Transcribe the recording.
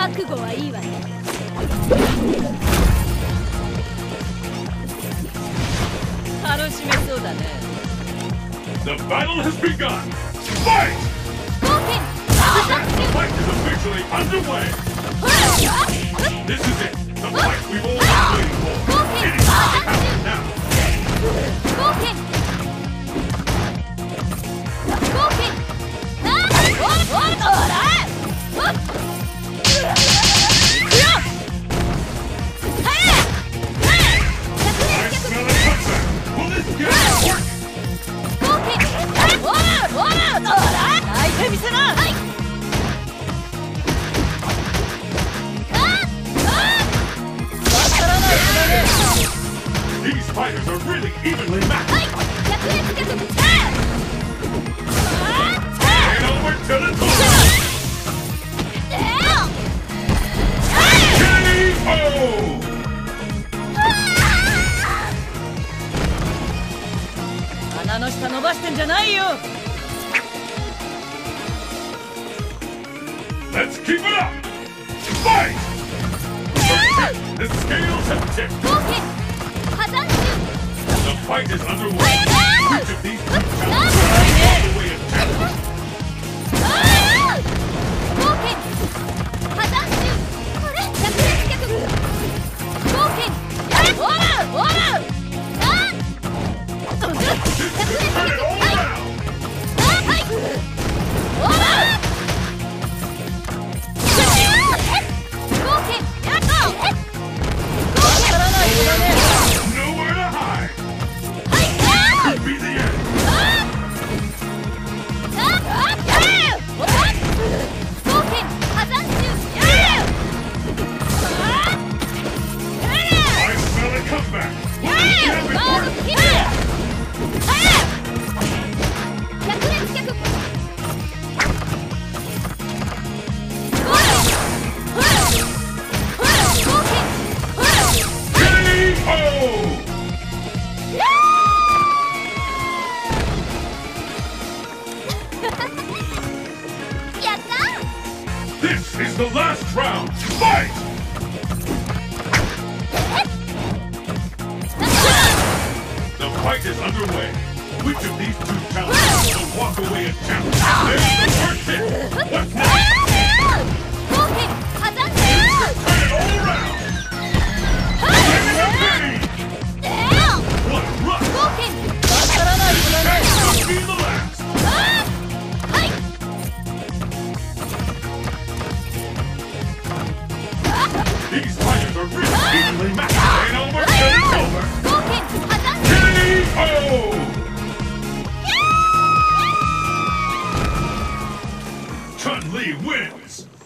覚悟はいいわね。楽しめそうだね。 The battle has begun! Fight! The fight is officially underway! This is it! The fight we've all been waiting for! It is happening now! I smell a comeback! Will this get work? 泣いてみせな。 These fighters are really evenly matched! And over to the top! KO! 鼻の下伸ばしてんじゃないよ。 Let's keep it up! Fight! The scales have tipped! The fight is underway! Which of these two talents will walk away as champion? This could turn it all around! Nowhere to hide! Could be the end! I smell a comeback! This is the last round! Fight! The fight is underway. Which of these two talents will walk away as champion? There's the first hit! What's next? Turn it all around! Bring the pain! What a rush! This attack could be the last! These fighters are really evenly matched. Ain't over till it's over. KO! Chun-Li wins.